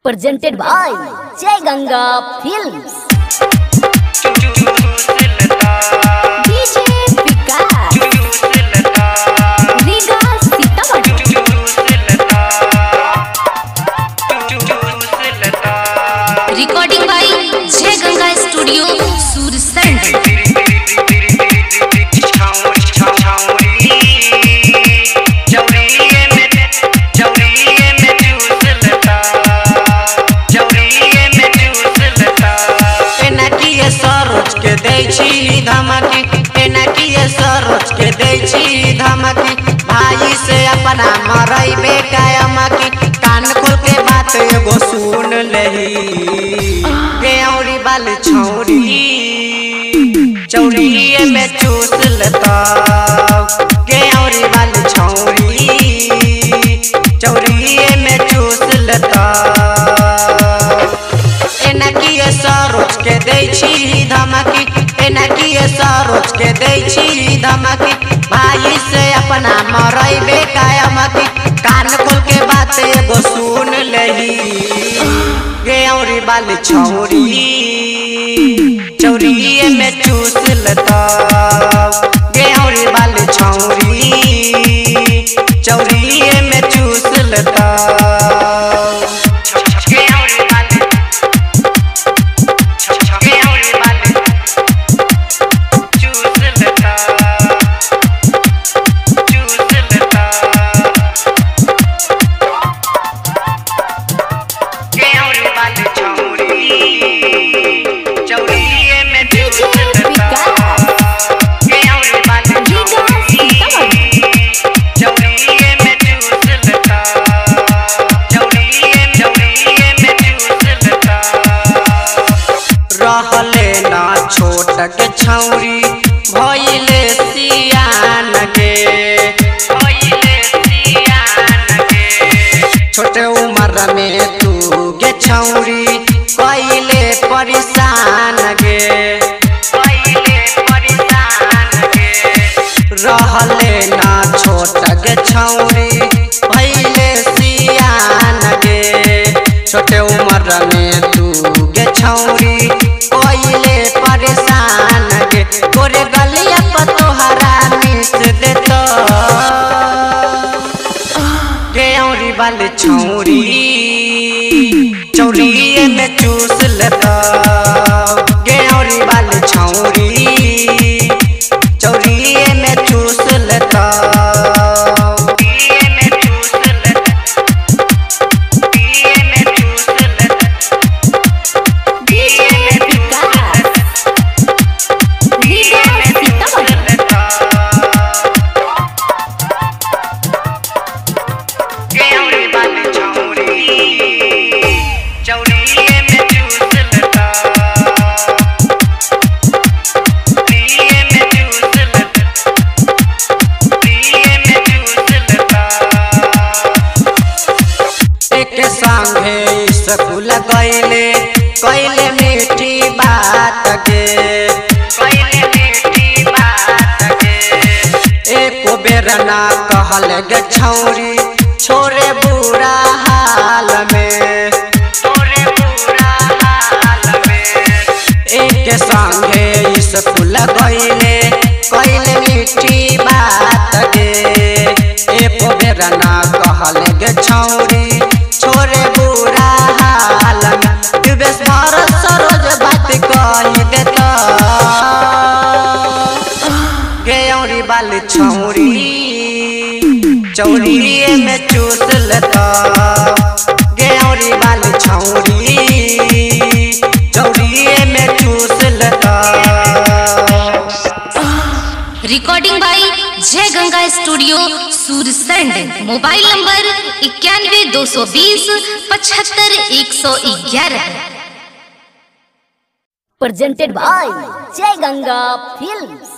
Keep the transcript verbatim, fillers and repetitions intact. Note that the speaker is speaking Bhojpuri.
presented by Jai Ganga Films. D J Vikas, Riga Sitamarhi. Recording by Jai Ganga Studio, Sursand. धमकी एनकिए सरोज के दैछी धमकी भाई से अपना मरैबे कायमकी कान खोल के बात एगो सुन लही गेउरी वाली छौरी चौरिए में चूस लेता गेउरी वाली छौरी चौरिए में चूस लेता एनकिए सरोज के दैछी धमकी एनकिए सरोज के दैछी धमकी भाई से अपना मरैबे कायमकी कान खोल के बात एगो सुन लही गेउरी वाली छौरी चौरिए में चूस लेता गेउरी वाली छौरी चौरिए में चूस लेता के छौरी भइले सियान के भइले सियान के छोटे उम्र में तू के छौरी कइले परेशान गे कइले परेशान गे रहले ना छोट के छौरी भइले सियान गे छोटे उम्र में तू के छौरी कइले परेशान गे तोरे गलिया पर तोहरा मिस देता गेउरी वाली छौरी चौरिए में चूस लेता गेउरी वाली छौरी चौरिए में चूस लेता स्कूल गइले कइले मीठी बात के कइले मीठी बात के एको बेर ना कहल गे छौरी छोरे बुरा हाल में छोरे बुरा हाल में एक संगे स्कूल गइले कइले मीठी बात के एको बेर ना कहल गे छौरी छोरे बुरा हाल दिवेश भारत सरोज बात कही देता गेउरी वाली छौरी चौरिए में चूस लेता गेउरी वाली छौरी चौरिए में चूस लेता। Recording by Jay Ganga studio Sursand. Mobile number इक्यानवे दो सौ बीस पचहत्तर एक सौ ग्यारह। Presented by Jay Ganga films.